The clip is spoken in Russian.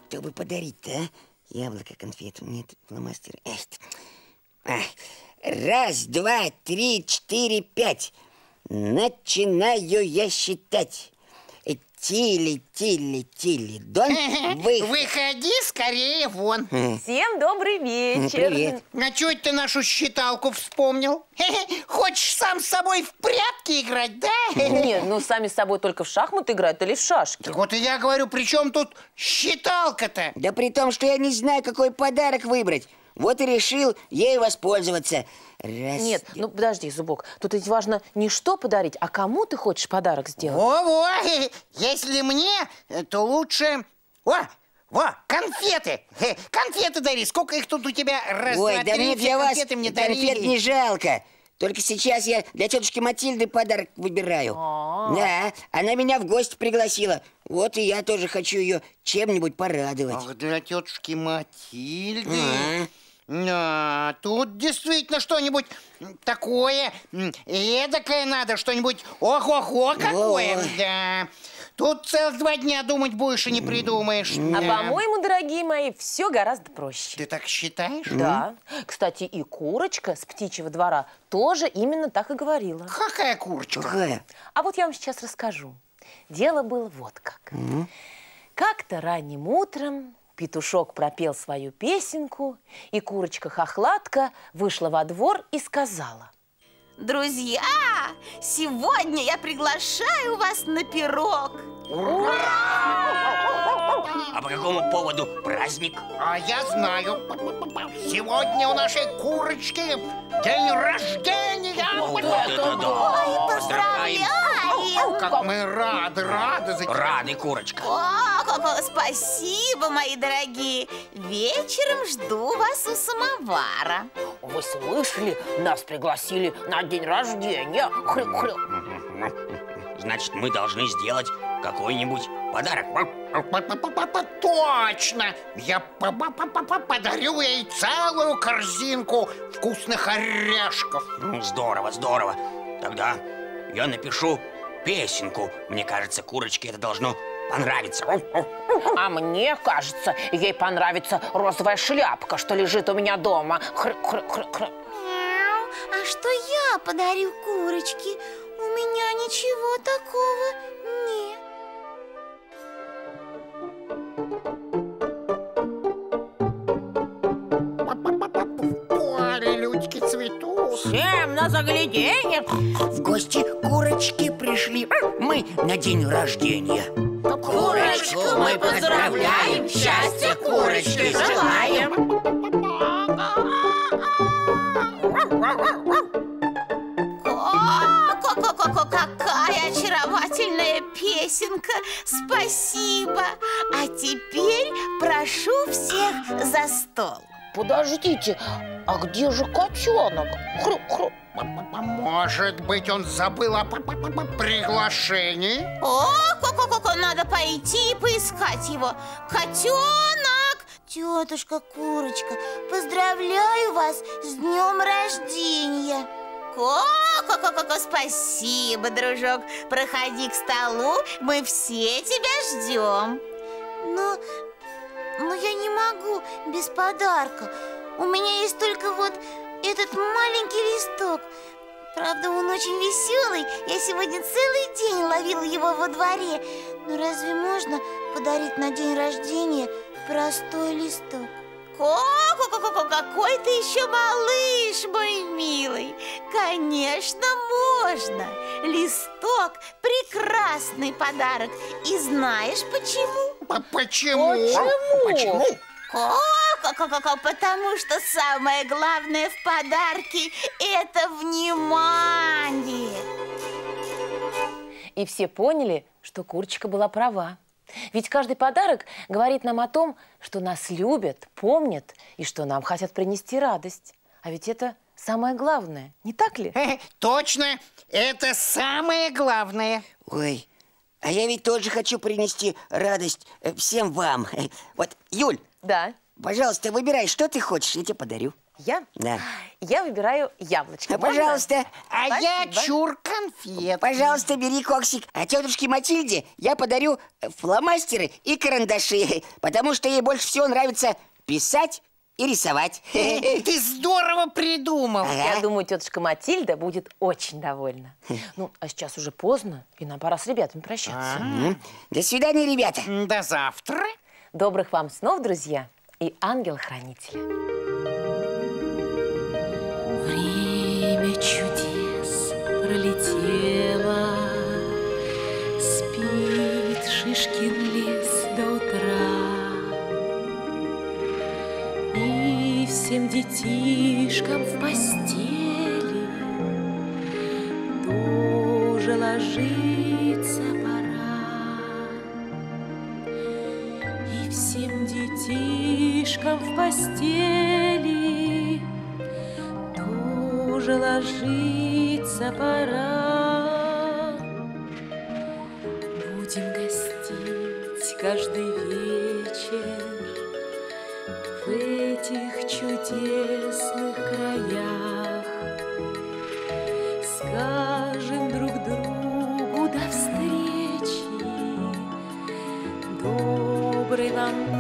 Что бы подарить-то, а? Яблоко, конфету, нет, фломастер. Раз, два, три, четыре, пять. Начинаю я считать. Тили, дон, выходи скорее вон. Всем добрый вечер. Привет. А чё ты нашу считалку вспомнил? Хочешь сам с собой в прятки играть, да? Нет, ну сами с собой только в шахматы играют или в шашки. Так вот и я говорю, при чем тут считалка-то? Да при том, что я не знаю, какой подарок выбрать. Вот и решил ею воспользоваться. Раз. Нет, ну подожди, Зубок, тут ведь важно не что подарить, а кому ты хочешь подарок сделать. Во-во, если мне, то лучше... Конфеты! Конфеты дари, сколько их тут у тебя? Раз, Ой, два, да три, мне все для вас конфеты мне конфет дарили. не жалко. Только сейчас я для тетушки Матильды подарок выбираю. Да, она меня в гости пригласила. Вот и я тоже хочу ее чем-нибудь порадовать. Ах, для тетушки Матильды. Тут действительно что-нибудь такое эдакое надо, что-нибудь ого-го какое. Да. Тут целых 2 дня думать будешь и не придумаешь. А по-моему, дорогие мои, все гораздо проще. Ты так считаешь? Да. Кстати, и курочка с птичьего двора тоже именно так и говорила. Какая курочка? Какая? А вот я вам сейчас расскажу. Дело было вот как. Как-то ранним утром петушок пропел свою песенку, и курочка-хохлатка вышла во двор и сказала: друзья, сегодня я приглашаю вас на пирог. А по какому поводу праздник? А я знаю. Сегодня у нашей курочки день рождения. Вот это да! Ой, поздравляем! Как мы рады за тебя. Рады, курочка. Спасибо, мои дорогие. Вечером жду вас у самовара. вы слышали? Нас пригласили на день рождения. Значит, мы должны сделать какой-нибудь подарок. Точно! Я подарю ей целую корзинку вкусных орешков. Здорово, здорово. Тогда я напишу песенку. Мне кажется, курочке это должно понравиться. А мне кажется, ей понравится розовая шляпка, что лежит у меня дома. А что я подарю курочке? У меня ничего такого нет. Поле людьки цветут. Всем на загляденье. В гости курочки пришли. Мы на день рождения. Курочку мы поздравляем, счастья курочке желаем. Какая очаровательная песенка! Спасибо! А теперь прошу всех за стол. Подождите, а где же котенок? Может быть, он забыл о приглашении? Надо пойти и поискать его. Котенок! Тетушка Курочка, поздравляю вас с днем рождения. Спасибо, дружок. Проходи к столу, мы все тебя ждем. Но я не могу без подарка. У меня есть только вот этот маленький листок. Правда, он очень веселый. Я сегодня целый день ловила его во дворе. Но разве можно подарить на день рождения простой листок? Какой ты еще малыш, мой милый. Конечно, можно. Листок – прекрасный подарок. И знаешь почему? Почему? Потому что самое главное в подарке – это внимание. И все поняли, что курочка была права. Ведь каждый подарок говорит нам о том, что нас любят, помнят и что нам хотят принести радость. А ведь это самое главное, не так ли? Точно, это самое главное. Ой, а я ведь тоже хочу принести радость всем вам. Вот, Юль, Да. Пожалуйста, выбирай, что ты хочешь, я тебе подарю. Я? Да. Я выбираю яблочко. Пожалуйста. А я Спасибо. чур конфет. Пожалуйста, бери, Коксик. А тетушке Матильде я подарю фломастеры и карандаши, потому что ей больше всего нравится писать и рисовать. Ты здорово придумал. Я думаю, тетушка Матильда будет очень довольна. Ну, а сейчас уже поздно, и нам пора с ребятами прощаться. До свидания, ребята. До завтра. Добрых вам снов, друзья, и ангел-хранителя. Время чудес пролетело, спит Шишкин лес до утра. И всем детишкам в постели тоже ложиться пора. И всем детишкам в постели тоже ложиться пора. Будем гостить каждый вечер в этих чудесных краях. Скажем друг другу до встречи, доброй вам